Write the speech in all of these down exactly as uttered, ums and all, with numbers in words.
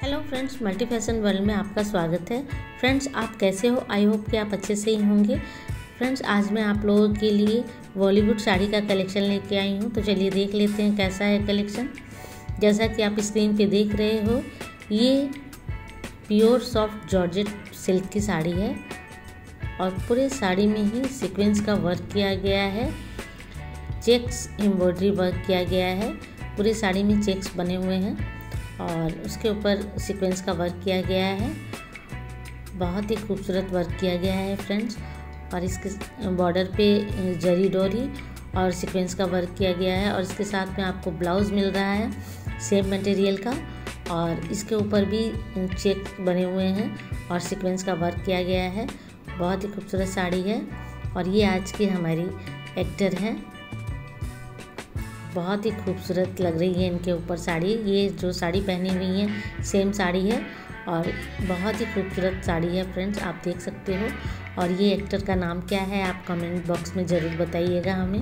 Hello friends, multi fashion world में आपका स्वागत है। फ्रेंड्स, आप कैसे हो? आई होप कि आप अच्छे से ही होंगे। फ्रेंड्स, आज मैं आप लोगों के लिए बॉलीवुड साड़ी का कलेक्शन लेके आई हूँ, तो चलिए देख लेते हैं कैसा है कलेक्शन। जैसा कि आप स्क्रीन पे देख रहे हो, ये प्योर सॉफ्ट जॉर्जेट सिल्क की साड़ी है और पूरे साड़ी में ही सीक्वेंस का वर्क किया गया है, चेक्स एम्ब्रॉयडरी वर्क किया गया है। पूरी साड़ी में चेक्स बने हुए हैं और उसके ऊपर सीक्वेंस का वर्क किया गया है। बहुत ही खूबसूरत वर्क किया गया है फ्रेंड्स। और इसके बॉर्डर पे जरी डोरी और सीक्वेंस का वर्क किया गया है और इसके साथ में आपको ब्लाउज़ मिल रहा है सेम मटेरियल का और इसके ऊपर भी चेक बने हुए हैं और सीक्वेंस का वर्क किया गया है। बहुत ही खूबसूरत साड़ी है और ये आज की हमारी एक्टर हैं। बहुत ही खूबसूरत लग रही है इनके ऊपर साड़ी। ये जो साड़ी पहनी हुई है सेम साड़ी है और बहुत ही खूबसूरत साड़ी है फ्रेंड्स, आप देख सकते हो। और ये एक्टर का नाम क्या है आप कमेंट बॉक्स में ज़रूर बताइएगा हमें।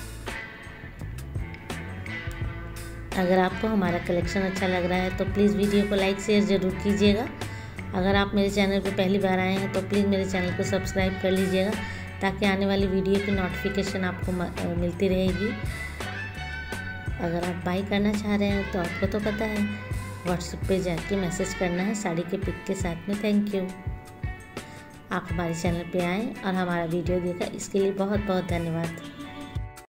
अगर आपको हमारा कलेक्शन अच्छा लग रहा है तो प्लीज़ वीडियो को लाइक शेयर ज़रूर कीजिएगा। अगर आप मेरे चैनल पर पहली बार आए हैं तो प्लीज़ मेरे चैनल को सब्सक्राइब कर लीजिएगा ताकि आने वाली वीडियो की नोटिफिकेशन आपको मिलती रहेगी। अगर आप बाई करना चाह रहे हैं तो आपको तो पता है व्हाट्सएप पे जाके मैसेज करना है साड़ी के पिक के साथ में। Thank you. आप हमारे चैनल पे आएँ और हमारा वीडियो देखा, इसके लिए बहुत बहुत धन्यवाद।